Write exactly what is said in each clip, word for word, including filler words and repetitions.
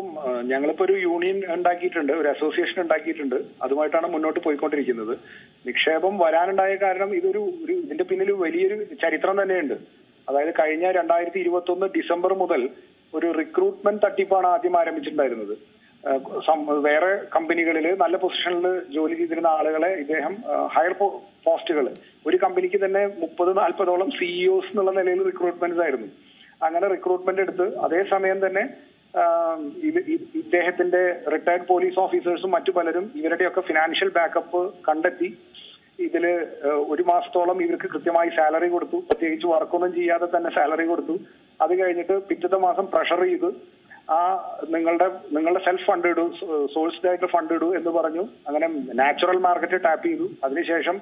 നിക്ഷേപവും ഞങ്ങളിപ്പോ ഒരു യൂണിയൻ ഉണ്ടാക്കിയിട്ടുണ്ട്, ഒരു അസോസിയേഷൻ ഉണ്ടാക്കിയിട്ടുണ്ട്. അതുമായിട്ടാണ് മുന്നോട്ട് പോയിക്കൊണ്ടിരിക്കുന്നത്. നിക്ഷേപം വരാനുണ്ടായ കാരണം ഇതൊരു ഒരു ഇതിന്റെ പിന്നിൽ വലിയൊരു ചരിത്രം തന്നെയുണ്ട്. അതായത് കഴിഞ്ഞ രണ്ടായിരത്തി ഇരുപത്തി ഒന്ന് ഡിസംബർ മുതൽ ഒരു റിക്രൂട്ട്മെന്റ് തട്ടിപ്പാണ് ആദ്യം ആരംഭിച്ചിട്ടുണ്ടായിരുന്നത്. വേറെ കമ്പനികളിൽ നല്ല പൊസിഷനിൽ ജോലി ചെയ്തിരുന്ന ആളുകളെ ഇദ്ദേഹം ഹയർ പോസ്റ്റുകൾ, ഒരു കമ്പനിക്ക് തന്നെ മുപ്പത് നാൽപ്പതോളം സിഇഒസ് എന്നുള്ള നിലയിൽ റിക്രൂട്ട്മെന്റ്സ് ആയിരുന്നു. അങ്ങനെ റിക്രൂട്ട്മെന്റ് എടുത്ത് അതേസമയം തന്നെ ഇദ്ദേഹത്തിന്റെ റിട്ടയർഡ് പോലീസ് ഓഫീസേഴ്സും മറ്റു പലരും ഇവരുടെയൊക്കെ ഫിനാൻഷ്യൽ ബാക്കപ്പ് കണ്ടെത്തി ഇതില് ഒരു മാസത്തോളം ഇവർക്ക് കൃത്യമായി സാലറി കൊടുത്തു. പ്രത്യേകിച്ച് വർക്കൊന്നും ചെയ്യാതെ തന്നെ സാലറി കൊടുത്തു. അത് കഴിഞ്ഞിട്ട് പിറ്റത്തെ മാസം പ്രഷർ ചെയ്ത് ആ നിങ്ങളുടെ നിങ്ങളുടെ സെൽഫ് ഫണ്ട് ഇടൂ, സോഴ്സ്ഡ് ആയിട്ട് ഫണ്ട് ഇടൂ എന്ന് പറഞ്ഞു. അങ്ങനെ നാച്ചുറൽ മാർക്കറ്റ് ടാപ്പ് ചെയ്തു. അതിനുശേഷം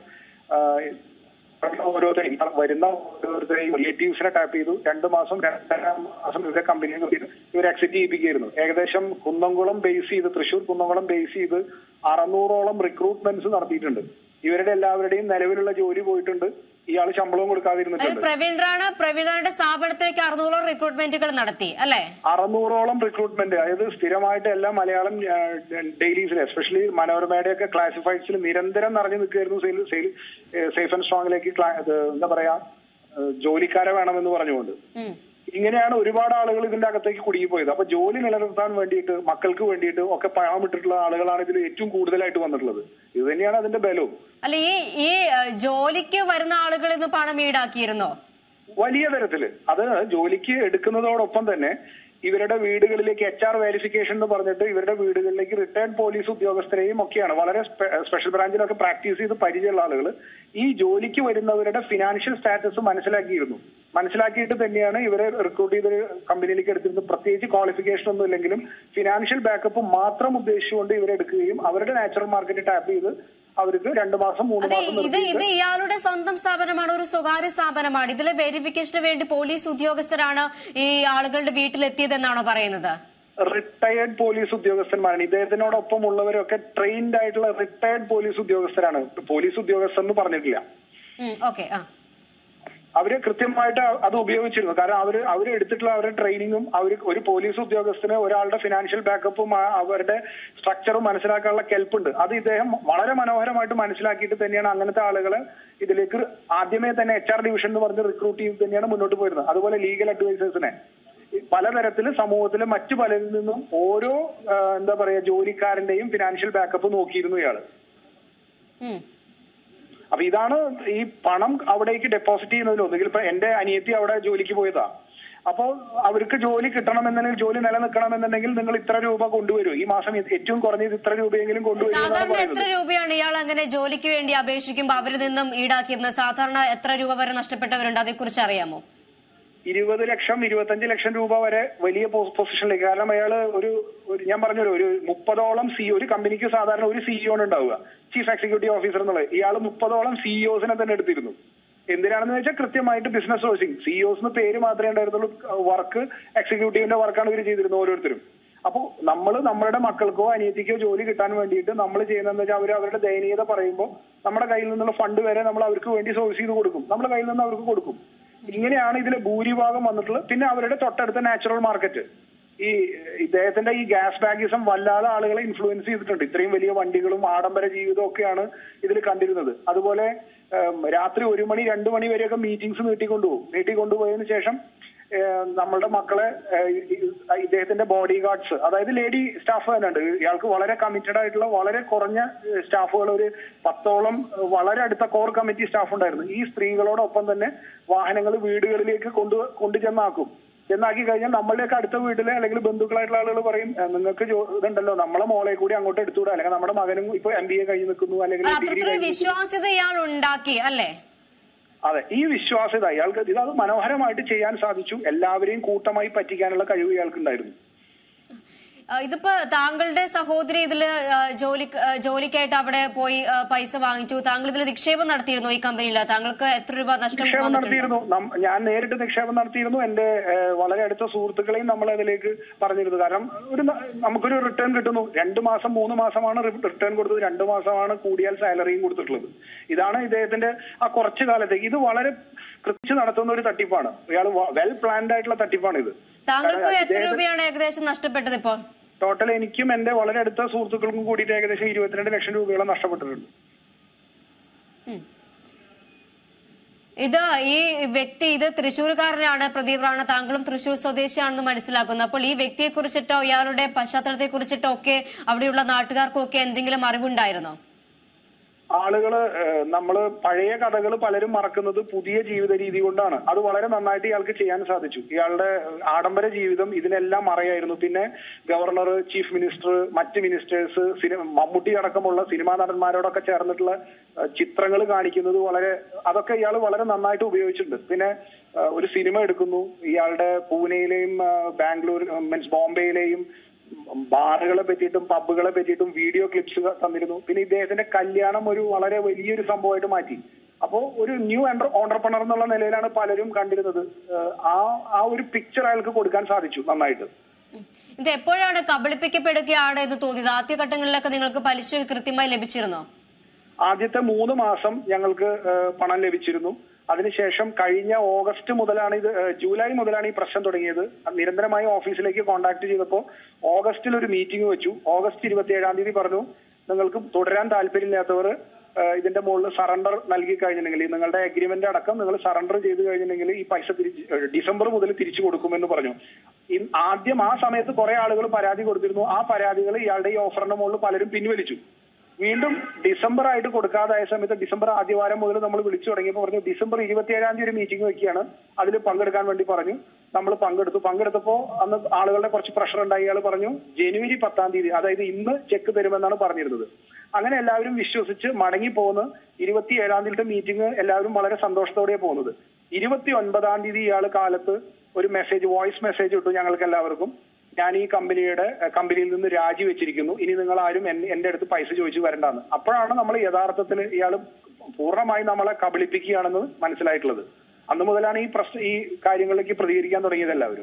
ഓരോരുത്തരെയും വരുന്ന ഓരോരുത്തരെയും റിലേറ്റീവ്സിനെ ടാപ്പ് ചെയ്തു. രണ്ടു മാസം രണ്ടര മാസം ഇവരെ കമ്പനിയിൽ ഇവർ എക്സിറ്റ് ചെയ്യിപ്പിക്കുകയായിരുന്നു. ഏകദേശം കുന്നംകുളം ബേസ് ചെയ്ത് തൃശൂർ കുന്നംകുളം ബേസ് ചെയ്ത് അറുന്നൂറോളം റിക്രൂട്ട്മെന്റ്സ് നടത്തിയിട്ടുണ്ട്. ഇവരുടെ എല്ലാവരുടെയും നിലവിലുള്ള ജോലി പോയിട്ടുണ്ട്. ഇയാൾ ശമ്പളവും കൊടുക്കാതിരുന്നിട്ടുണ്ട്. പ്രവീൺ റാണ പ്രവീൺ റാണയുടെ സ്ഥാപനത്തിലേക്ക് അറുന്നൂറോളം റിക്രൂട്ട്മെന്റുകൾ നടത്തി അല്ലെ? അറുന്നൂറോളം റിക്രൂട്ട്മെന്റ്, അതായത് സ്ഥിരമായിട്ട് എല്ലാ മലയാളം ഡെയിലീസിൽ എസ്പെഷ്യലി മനോരമയുടെ ഒക്കെ ക്ലാസിഫൈഡ്സിൽ നിരന്തരം നിറഞ്ഞു നിൽക്കുകയായിരുന്നു. സെയിൽ സെയിൽ സേഫ് ആൻഡ് സ്ട്രോങ്ങിലേക്ക് എന്താ പറയാ ജോലിക്കാരെ വേണമെന്ന് പറഞ്ഞുകൊണ്ട്. ഇങ്ങനെയാണ് ഒരുപാട് ആളുകൾ ഇതിന്റെ അകത്തേക്ക് കുടുങ്ങിപ്പോയത്. അപ്പൊ ജോലി നിലനിർത്താൻ വേണ്ടിയിട്ട് മക്കൾക്ക് വേണ്ടിയിട്ട് ഒക്കെ പണം ഇട്ടിട്ടുള്ള ആളുകളാണ് ഇതിൽ ഏറ്റവും കൂടുതലായിട്ട് വന്നിട്ടുള്ളത്. ഇത് തന്നെയാണ് അതിന്റെ ബലവും. അല്ല, ഈ ഈ ജോലിക്ക് വരുന്ന ആളുകളിൽ നിന്ന് പണം ഈടാക്കിയിരുന്നോ? വലിയ തരത്തില്. അത് ജോലിക്ക് എടുക്കുന്നതോടൊപ്പം തന്നെ ഇവരുടെ വീടുകളിലേക്ക് എച്ച് ആർ വെരിഫിക്കേഷൻ എന്ന് പറഞ്ഞിട്ട് ഇവരുടെ വീടുകളിലേക്ക് റിട്ടയർഡ് പോലീസ് ഉദ്യോഗസ്ഥരെയും ഒക്കെയാണ് വളരെ സ്പെഷ്യൽ ബ്രാഞ്ചിലൊക്കെ പ്രാക്ടീസ് ചെയ്ത് പരിചയമുള്ള ആളുകൾ ഈ ജോലിക്ക് വരുന്നവരുടെ ഫിനാൻഷ്യൽ സ്റ്റാറ്റസ് മനസ്സിലാക്കിയിരുന്നു. മനസ്സിലാക്കിയിട്ട് തന്നെയാണ് ഇവരെ റിക്രൂട്ട് ചെയ്ത് കമ്പനിയിലേക്ക് എടുത്തിരുന്നത്. പ്രത്യേകിച്ച് ക്വാളിഫിക്കേഷൻ ഒന്നും ഇല്ലെങ്കിലും ഫിനാൻഷ്യൽ ബാക്കപ്പ് മാത്രം ഉദ്ദേശിച്ചുകൊണ്ട് ഇവരെ എടുക്കുകയും അവരുടെ നാച്ചുറൽ മാർക്കറ്റ് ടാപ്പ് ചെയ്ത് അവർക്ക് രണ്ടു മാസം മൂന്ന് മാസം. ഇത് ഇത് ഇയാളുടെ സ്വന്തം സ്ഥാപനമാണ്, ഒരു സ്വകാര്യ സ്ഥാപനമാണ്. ഇതിലെ വെരിഫിക്കേഷന് വേണ്ടി പോലീസ് ഉദ്യോഗസ്ഥരാണ് ഈ ആളുകളുടെ വീട്ടിലെത്തിയതെന്നാണോ പറയുന്നത്? Retired police ഉദ്യോഗസ്ഥന്മാരാണ്. ഇദ്ദേഹത്തിനോടൊപ്പം ഉള്ളവരൊക്കെ ട്രെയിൻഡ് ആയിട്ടുള്ള റിട്ടയർഡ് പോലീസ് ഉദ്യോഗസ്ഥരാണ്. പോലീസ് ഉദ്യോഗസ്ഥർ എന്ന് പറഞ്ഞിട്ടില്ല. ഓക്കെ. അവര് കൃത്യമായിട്ട് അത് ഉപയോഗിച്ചിരുന്നു. കാരണം അവര് അവര് എടുത്തിട്ടുള്ള അവരുടെ ട്രെയിനിങ്ങും അവർ ഒരു പോലീസ് ഉദ്യോഗസ്ഥന് ഒരാളുടെ ഫിനാൻഷ്യൽ ബാക്കപ്പും അവരുടെ സ്ട്രക്ചറും മനസ്സിലാക്കാനുള്ള കെൽപ്പുണ്ട്. അത് ഇദ്ദേഹം വളരെ മനോഹരമായിട്ട് മനസ്സിലാക്കിയിട്ട് തന്നെയാണ് അങ്ങനത്തെ ആളുകളെ ഇതിലേക്ക് ആദ്യമേ തന്നെ എച്ച് ആർ ഡിവിഷൻ എന്ന് പറഞ്ഞ് റിക്രൂട്ട് ചെയ്ത് തന്നെയാണ് മുന്നോട്ട് പോയിരുന്നത്. അതുപോലെ ലീഗൽ അഡ്വൈസേഴ്സിനെ പലതരത്തില് സമൂഹത്തിലെ മറ്റു പലരിൽ നിന്നും ഓരോ എന്താ പറയാ ജോലിക്കാരന്റെയും ഫിനാൻഷ്യൽ ബാക്കപ്പ് നോക്കിയിരുന്നു ഇയാള്. അപ്പൊ ഇതാണ് ഈ പണം അവിടേക്ക് ഡെപ്പോസിറ്റ് ചെയ്യുന്നതിൽ ഒന്നുകിൽ ഇപ്പൊ എന്റെ അനിയത്തി അവിടെ ജോലിക്ക് പോയതാ. അപ്പോ അവർക്ക് ജോലി കിട്ടണമെന്നുണ്ടെങ്കിൽ ജോലി നിലനിൽക്കണമെന്നുണ്ടെങ്കിൽ നിങ്ങൾ ഇത്ര രൂപ കൊണ്ടുവരൂ, ഈ മാസം ഏറ്റവും കുറഞ്ഞത് ഇത്ര രൂപയെങ്കിലും കൊണ്ടുവരും. സാധാരണ എത്ര രൂപയാണ് ഇയാൾ അങ്ങനെ ജോലിക്ക് വേണ്ടി അപേക്ഷിക്കുമ്പോൾ അവരിൽ നിന്നും ഈടാക്കിയിരുന്നത്? സാധാരണ എത്ര രൂപ വരെ നഷ്ടപ്പെട്ടവരുണ്ട്? അതേക്കുറിച്ച് അറിയാമോ? ഇരുപത് ലക്ഷം ഇരുപത്തഞ്ച് ലക്ഷം രൂപ വരെ വലിയ പൊസിഷനിലേക്ക്. കാരണം അയാള് ഒരു ഞാൻ പറഞ്ഞല്ലോ ഒരു മുപ്പതോളം സി ഒരു കമ്പനിക്ക് സാധാരണ ഒരു സിഇഒ ഉണ്ടാവുക, ചീഫ് എക്സിക്യൂട്ടീവ് ഓഫീസർ എന്നുള്ളത്. ഇയാൾ മുപ്പതോളം സിഇഒസിനെ തന്നെ എടുത്തിരുന്നു. എന്തിനാണെന്ന് വെച്ചാൽ കൃത്യമായിട്ട് ബിസിനസ് സോഴ്സിങ്. സിഇഒസ് പേര് മാത്രമേ ഉണ്ടായിരുന്നുള്ളൂ, വർക്ക് എക്സിക്യൂട്ടീവിന്റെ വർക്കാണ് ഇവർ ചെയ്തിരുന്നത് ഓരോരുത്തരും. അപ്പോൾ നമ്മൾ നമ്മളുടെ മക്കൾക്കോ അനിയത്തിക്കോ ജോലി കിട്ടാൻ വേണ്ടിയിട്ട് നമ്മൾ ചെയ്യുന്നതെന്ന് വെച്ചാൽ അവർ അവരുടെ ദയനീയത പറയുമ്പോൾ നമ്മുടെ കയ്യിൽ നിന്നുള്ള ഫണ്ട് വരെ നമ്മൾ അവർക്ക് വേണ്ടി സോഴ്സ് ചെയ്ത് കൊടുക്കും, നമ്മുടെ കയ്യിൽ നിന്ന് അവർക്ക് കൊടുക്കും. ഇങ്ങനെയാണ് ഇതിലെ ഭൂരിഭാഗം വന്നിട്ടുള്ളത്. പിന്നെ അവരുടെ തൊട്ടടുത്ത നാച്ചുറൽ മാർക്കറ്റ്, ഈ ഇദ്ദേഹത്തിന്റെ ഈ ഗ്യാസ് ബാഗിസം വല്ലാതെ ആളുകളെ ഇൻഫ്ലുവൻസ് ചെയ്തിട്ടുണ്ട്. ഇത്രയും വലിയ വണ്ടികളും ആഡംബര ജീവിതവും ഒക്കെയാണ് ഇതിൽ കണ്ടിരുന്നത്. അതുപോലെ രാത്രി ഒരു മണി രണ്ടു മണി വരെയൊക്കെ മീറ്റിംഗ്സ് നീട്ടിക്കൊണ്ടുപോകും. നീട്ടിക്കൊണ്ടുപോയതിനു ശേഷം നമ്മളുടെ മക്കളെ ഇദ്ദേഹത്തിന്റെ ബോഡി ഗാർഡ്സ്, അതായത് ലേഡി സ്റ്റാഫ് തന്നെ ഉണ്ട്. ഇയാൾക്ക് വളരെ കമ്മിറ്റഡ് ആയിട്ടുള്ള വളരെ കുറഞ്ഞ സ്റ്റാഫുകൾ, ഒരു പത്തോളം വളരെ അടുത്ത കോർ കമ്മിറ്റി സ്റ്റാഫ് ഉണ്ടായിരുന്നു. ഈ സ്ത്രീകളോടൊപ്പം തന്നെ വാഹനങ്ങൾ വീടുകളിലേക്ക് കൊണ്ടു കൊണ്ടുചെന്നാക്കും. എന്നാക്കി കഴിഞ്ഞാൽ നമ്മളുടെയൊക്കെ അടുത്ത വീട്ടിലെ അല്ലെങ്കിൽ ബന്ധുക്കളായിട്ടുള്ള ആളുകൾ പറയും, നിങ്ങൾക്ക് ഇതുണ്ടല്ലോ നമ്മളെ മോളെ കൂടി അങ്ങോട്ട് എടുത്തുകൂടാ, അല്ലെങ്കിൽ നമ്മുടെ മകനും ഇപ്പൊ എം ബി എ കഴിഞ്ഞ് നിൽക്കുന്നു അല്ലെങ്കിൽ വിശ്വാസ്യത ഇയാൾ ഉണ്ടാക്കി അല്ലേ? അതെ, ഈ വിശ്വാസ്യത ഇയാൾക്ക് ഇതത് മനോഹരമായിട്ട് ചെയ്യാൻ സാധിച്ചു. എല്ലാവരെയും കൂട്ടമായി പറ്റിക്കാനുള്ള കഴിവ് ഇയാൾക്കുണ്ടായിരുന്നു. ഇതിപ്പോ താങ്കളുടെ സഹോദരി ഇതില് ജോലി ജോലിക്കായിട്ട് അവിടെ പോയി പൈസ വാങ്ങിച്ചു. താങ്കൾ ഇതിൽ നിക്ഷേപം നടത്തിയിരുന്നു ഈ കമ്പനിയിൽ. താങ്കൾക്ക് എത്ര രൂപ നഷ്ടം? നിക്ഷേപം നടത്തിയിരുന്നു. ഞാൻ നേരിട്ട് നിക്ഷേപം നടത്തിയിരുന്നു. എന്റെ വളരെ അടുത്ത സുഹൃത്തുക്കളെയും നമ്മൾ അതിലേക്ക് പറഞ്ഞിരുന്നു. കാരണം ഒരു നമുക്കൊരു റിട്ടേൺ കിട്ടുന്നു. രണ്ടു മാസം മൂന്ന് മാസമാണ് റിട്ടേൺ കൊടുത്തത്. രണ്ടു മാസമാണ് കൂടിയാൽ സാലറിയും കൊടുത്തിട്ടുള്ളത്. ഇതാണ് ഇദ്ദേഹത്തിന്റെ ആ കുറച്ചു കാലത്തേക്ക്. ഇത് വളരെ കൃത്യം നടത്തുന്ന ഒരു തട്ടിപ്പാണ്. ഇയാൾ വെൽ പ്ലാൻഡ് ആയിട്ടുള്ള തട്ടിപ്പാണ് ഇത്. താങ്കൾക്ക് എത്ര രൂപയാണ് ഏകദേശം നഷ്ടപ്പെട്ടത് ഇപ്പോൾ? ടോട്ടൽ എനിക്കും എന്റെ വളരെ അടുത്ത സുഹൃത്തുക്കൾക്കും കൂടിയിട്ട് ഏകദേശം ഇരുപത്തിരണ്ട് ലക്ഷം രൂപയോളം നഷ്ടപ്പെട്ടിട്ടുണ്ട്. ഇത് ഈ വ്യക്തി ഇത് തൃശ്ശൂർക്കാരനാണ് പ്രദീപ് റാണ, താങ്കളും തൃശ്ശൂർ സ്വദേശിയാണെന്ന് മനസ്സിലാക്കുന്നു. അപ്പോൾ ഈ വ്യക്തിയെ കുറിച്ചിട്ടോ ഇയാളുടെ പശ്ചാത്തലത്തെ കുറിച്ചിട്ടോ ഒക്കെ അവിടെയുള്ള നാട്ടുകാർക്കും ഒക്കെ എന്തെങ്കിലും അറിവുണ്ടായിരുന്നോ? ആളുകള് നമ്മള് പഴയ കഥകൾ പലരും മറക്കുന്നത് പുതിയ ജീവിത രീതി കൊണ്ടാണ്. അത് വളരെ നന്നായിട്ട് ഇയാൾക്ക് ചെയ്യാൻ സാധിച്ചു. ഇയാളുടെ ആഡംബര ജീവിതം ഇതിനെല്ലാം മറയായിരുന്നു. പിന്നെ ഗവർണർ, ചീഫ് മിനിസ്റ്റർ, മറ്റ് മിനിസ്റ്റേഴ്സ്, സിനിമ മമ്മൂട്ടി അടക്കമുള്ള സിനിമാ നടന്മാരോടൊക്കെ ചേർന്നിട്ടുള്ള ചിത്രങ്ങൾ കാണിക്കുന്നത് വളരെ അതൊക്കെ ഇയാൾ വളരെ നന്നായിട്ട് ഉപയോഗിച്ചിട്ടുണ്ട്. പിന്നെ ഒരു സിനിമ എടുക്കുന്നു, ഇയാളുടെ പൂനെയിലെയും ബാംഗ്ലൂർ മീൻസ് ബോംബെയിലെയും ബാറുകളെ പറ്റിയിട്ടും പബ്ബുകളെ പറ്റിയിട്ടും വീഡിയോ ക്ലിപ്സ് തന്നിരുന്നു. പിന്നെ ഇദ്ദേഹത്തിന്റെ കല്യാണം ഒരു വളരെ വലിയൊരു സംഭവമായിട്ട് മാറ്റി. അപ്പോ ഒരു ന്യൂ ഓണ്ടർപ്രണർ എന്നുള്ള നിലയിലാണ് പലരും കണ്ടിരുന്നത്. ആ ആ ഒരു പിക്ചർ അയാൾക്ക് കൊടുക്കാൻ സാധിച്ചു നന്നായിട്ട്. ഇത് എപ്പോഴാണ് കബളിപ്പിക്കപ്പെടുകയാണ് എന്ന് തോന്നിയത്? ആദ്യഘട്ടങ്ങളിലൊക്കെ നിങ്ങൾക്ക് പലിശ കൃത്യമായി ലഭിച്ചിരുന്നോ? ആദ്യത്തെ മൂന്ന് മാസം ഞങ്ങൾക്ക് പണം ലഭിച്ചിരുന്നു. അതിനുശേഷം കഴിഞ്ഞ ഓഗസ്റ്റ് മുതലാണ് ഇത് ജൂലൈ മുതലാണ് ഈ പ്രശ്നം തുടങ്ങിയത്. നിരന്തരമായി ഓഫീസിലേക്ക് കോൺടാക്ട് ചെയ്തപ്പോൾ ഓഗസ്റ്റിൽ ഒരു മീറ്റിംഗ് വെച്ചു. ഓഗസ്റ്റ് ഇരുപത്തി ഏഴാം തീയതി പറഞ്ഞു, നിങ്ങൾക്ക് തുടരാൻ താല്പര്യമില്ലാത്തവർ ഇതിന്റെ മുകളിൽ സറണ്ടർ നൽകി കഴിഞ്ഞിട്ടുണ്ടെങ്കിൽ, നിങ്ങളുടെ അഗ്രിമെന്റ് അടക്കം നിങ്ങൾ സറണ്ടർ ചെയ്ത് കഴിഞ്ഞിട്ടുണ്ടെങ്കിൽ ഈ പൈസ തിരിച്ച് ഡിസംബർ മുതൽ തിരിച്ചു കൊടുക്കുമെന്ന് പറഞ്ഞു. ആദ്യം ആ സമയത്ത് കുറെ ആളുകൾ പരാതി കൊടുത്തിരുന്നു. ആ പരാതികൾ ഇയാളുടെ ഈ ഓഫറിന്റെ മുകളിൽ പലരും പിൻവലിച്ചു. വീണ്ടും ഡിസംബർ ആയിട്ട് കൊടുക്കാതായ സമയത്ത് ഡിസംബർ ആദ്യവാരം മുതൽ നമ്മൾ വിളിച്ചു തുടങ്ങിയപ്പോൾ പറഞ്ഞു ഡിസംബർ ഇരുപത്തിയേഴാം തീയതി ഒരു മീറ്റിംഗ് വെക്കുകയാണ്, അതിൽ പങ്കെടുക്കാൻ വേണ്ടി പറഞ്ഞു. നമ്മൾ പങ്കെടുത്തു. പങ്കെടുത്തപ്പോൾ അന്ന് ആളുകളുടെ കുറച്ച് പ്രഷർ ഉണ്ടായി. ഇയാൾ പറഞ്ഞു ജനുവരി പത്താം തീയതി, അതായത് ഇന്ന് ചെക്ക് തരുമെന്നാണ് പറഞ്ഞിരുന്നത്. അങ്ങനെ എല്ലാവരും വിശ്വസിച്ച് മടങ്ങി പോകുന്നു. ഇരുപത്തി ഏഴാം തീയതി മീറ്റിംഗ് എല്ലാവരും വളരെ സന്തോഷത്തോടെയാണ് പോകുന്നത്. ഇരുപത്തി ഒൻപതാം തീയതി ഇയാൾ കാലത്ത് ഒരു മെസ്സേജ്, വോയിസ് മെസ്സേജ് ഇട്ടു ഞങ്ങൾക്ക് എല്ലാവർക്കും. ഞാൻ ഈ കമ്പനിയുടെ കമ്പനിയിൽ നിന്ന് രാജിവെച്ചിരിക്കുന്നു, ഇനി നിങ്ങൾ ആരും എന്റെ അടുത്ത് പൈസ ചോദിച്ചു വരണ്ടെന്ന്. അപ്പോഴാണ് നമ്മൾ യഥാർത്ഥത്തിൽ ഇയാൾ പൂർണ്ണമായി നമ്മളെ കബളിപ്പിക്കുകയാണെന്ന് മനസ്സിലായിട്ടുള്ളത്. അന്ന് മുതലാണ് ഈ പ്രശ്ന ഈ കാര്യങ്ങളിലേക്ക് പ്രതികരിക്കാൻ തുടങ്ങിയത് എല്ലാവരും.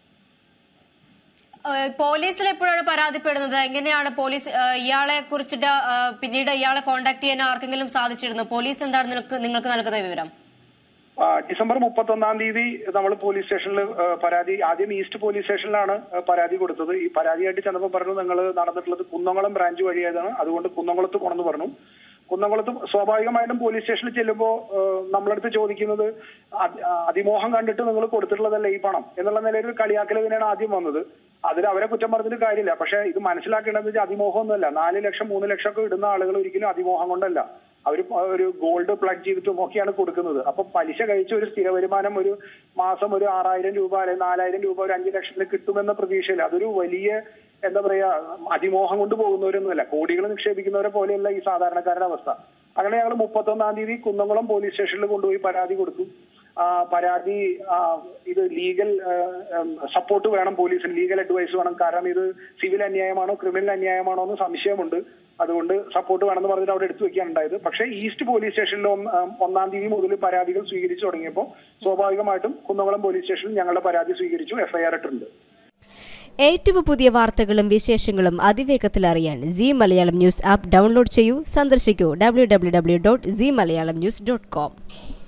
പോലീസിൽ എപ്പോഴാണ് പരാതിപ്പെടുന്നത്? എങ്ങനെയാണ് പോലീസ് ഇയാളെ കുറിച്ചിട്ട് പിന്നീട് ഇയാളെ കോൺടാക്ട് ചെയ്യാൻ ആർക്കെങ്കിലും സാധിച്ചിരുന്നു? പോലീസ് എന്താണ് നിങ്ങൾക്ക് നിങ്ങൾക്ക് നൽകുന്ന വിവരം? ഡിസംബർ മുപ്പത്തി ഒന്നാം തീയതി നമ്മൾ പോലീസ് സ്റ്റേഷനിൽ പരാതി, ആദ്യം ഈസ്റ്റ് പോലീസ് സ്റ്റേഷനിലാണ് പരാതി കൊടുത്തത്. ഈ പരാതിയായിട്ട് ചെന്നപ്പോൾ പറഞ്ഞു നിങ്ങൾ നടന്നിട്ടുള്ളത് കുന്നംകുളം ബ്രാഞ്ച് വഴിയായതാണ്, അതുകൊണ്ട് കുന്നംകുളത്ത് പോകണമെന്ന് പറഞ്ഞു. കുന്നംകുളത്ത് സ്വാഭാവികമായിട്ടും പോലീസ് സ്റ്റേഷനിൽ ചെല്ലുമ്പോൾ നമ്മളടുത്ത് ചോദിക്കുന്നത് അതിമോഹം കണ്ടിട്ട് നിങ്ങൾ കൊടുത്തിട്ടുള്ളതല്ലേ ഈ പണം എന്നുള്ള നിലയിൽ ഒരു കളിയാക്കൽ തന്നെയാണ് ആദ്യം വന്നത്. അതിൽ അവരെ കുറ്റം പറഞ്ഞിട്ട് കാര്യമില്ല. പക്ഷെ ഇത് മനസ്സിലാക്കേണ്ടത് വെച്ചാൽ അതിമോഹമൊന്നുമല്ല. നാല് ലക്ഷം മൂന്ന് ലക്ഷം ഒക്കെ ഇടുന്ന ആളുകൾ ഒരിക്കലും അതിമോഹം കൊണ്ടല്ല, അവർ ഒരു ഗോൾഡ് പ്ലഗ് ചെയ്തിട്ടും ഒക്കെയാണ് കൊടുക്കുന്നത്. അപ്പൊ പലിശ കഴിച്ച ഒരു സ്ഥിര വരുമാനം ഒരു മാസം ഒരു ആറായിരം രൂപ അല്ലെങ്കിൽ നാലായിരം രൂപ ഒരു അഞ്ചു ലക്ഷത്തിന് കിട്ടുമെന്ന പ്രതീക്ഷയില്ല. അതൊരു വലിയ എന്താ പറയാ അതിമോഹം കൊണ്ട് പോകുന്നവരൊന്നുമല്ല, കോടികൾ നിക്ഷേപിക്കുന്നവരെ പോലെയല്ല ഈ സാധാരണക്കാരുടെ അവസ്ഥ. അങ്ങനെ ഞങ്ങൾ മുപ്പത്തി ഒന്നാം തീയതി കുന്നംകുളം പോലീസ് സ്റ്റേഷനിൽ കൊണ്ടുപോയി പരാതി കൊടുത്തു. പരാതി ഇത് ലീഗൽ സപ്പോർട്ട് വേണം, പോലീസിന് ലീഗൽ അഡ്വൈസ് വേണം. കാരണം ഇത് സിവിൽ അന്യായമാണോ ക്രിമിനൽ അന്യായമാണോ എന്ന് സംശയമുണ്ട്, അതുകൊണ്ട് സപ്പോർട്ട് വേണമെന്ന് പറഞ്ഞിട്ട് അവിടെ എടുത്തു വെക്കാൻ ഉണ്ടായത്. പക്ഷേ ഈസ്റ്റ് പോലീസ് സ്റ്റേഷനിൽ ഒന്നാം തീയതി മുതൽ പരാതികൾ സ്വീകരിച്ചു തുടങ്ങിയപ്പോൾ സ്വാഭാവികമായിട്ടും കുന്നംകുളം പോലീസ് സ്റ്റേഷനിൽ ഞങ്ങളുടെ പരാതി സ്വീകരിച്ചു, എഫ്ഐആർ ഇട്ടിട്ടുണ്ട്. ഏറ്റവും പുതിയ വാർത്തകളും വിശേഷങ്ങളും അതിവേഗത്തിൽ അറിയാൻ Zee Malayalam news app download ചെയ്യൂ. സന്ദർശിക്കൂ W W W dot Zee Malayalam news dot com.